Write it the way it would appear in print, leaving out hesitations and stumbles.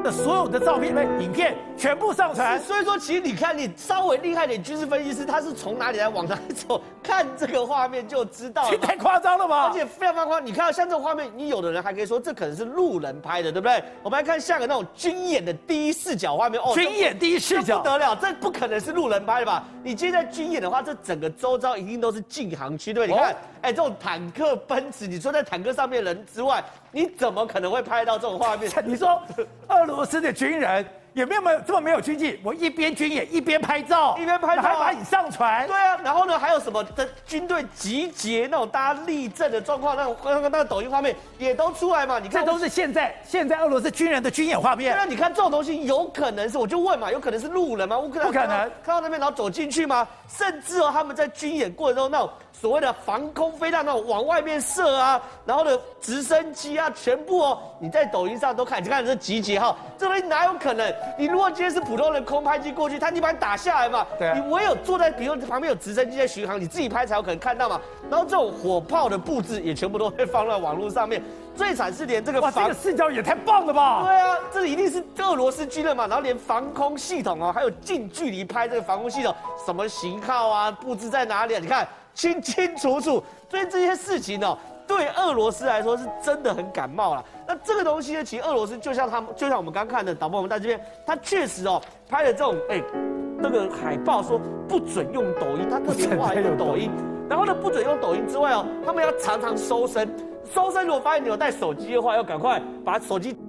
的所有的照片、影片全部上传。 所以说，其实你看，你稍微厉害点军事分析师，他是从哪里来往哪里走，看这个画面就知道了。 太夸张了吧？ 而且非常夸张，你看像这种画面，你有的人还可以说这可能是路人拍的，对不对？我们来看像个那种军演的第一视角画面哦， 军演第一视角不得了，这不可能是路人拍的吧？你今天在军演的话，这整个周遭一定都是禁航区，对不对？你看，这种坦克、奔驰，你说在坦克上面人之外，你怎么可能会拍到这种画面？ 你说俄罗斯的军人也没有这么没有军纪，我一边军演一边拍照，还把你上传。 对啊，然后呢，还有什么的军队集结那种大家立正的状况，那个抖音画面也都出来嘛？你看， 这都是现在俄罗斯军人的军演画面。 对啊，你看这种东西有可能是，我就问嘛，有可能是路人吗？乌克兰不可能看到那边然后走进去吗？甚至他们在军演过程中那种所谓的防空飞弹那种往外面射啊，然后呢直升机啊，全部你在抖音上都看，你看这集结哈，这东西哪有可能？你如果今天是普通人空拍机过去，你把你打下来嘛？ 对啊， 你唯有坐在，比如旁边有直升机在巡航，你自己拍才有可能看到嘛。然后这种火炮的布置也全部都会放在网络上面。最惨是连这个这个视角也太棒了吧？ 对啊，这一定是俄罗斯军人嘛，然后连防空系统还有近距离拍这个防空系统，什么型号啊，布置在哪里啊？你看清清楚楚。所以这些事情对俄罗斯来说是真的很感冒了。那这个东西呢，其实俄罗斯就像我们刚看的导播，我们在这边，他确实拍了这种那个海报说不准用抖音，他特别画一个抖音，然后呢不准用抖音之外他们要常常收身。收身如果发现你有带手机的话，要赶快把手机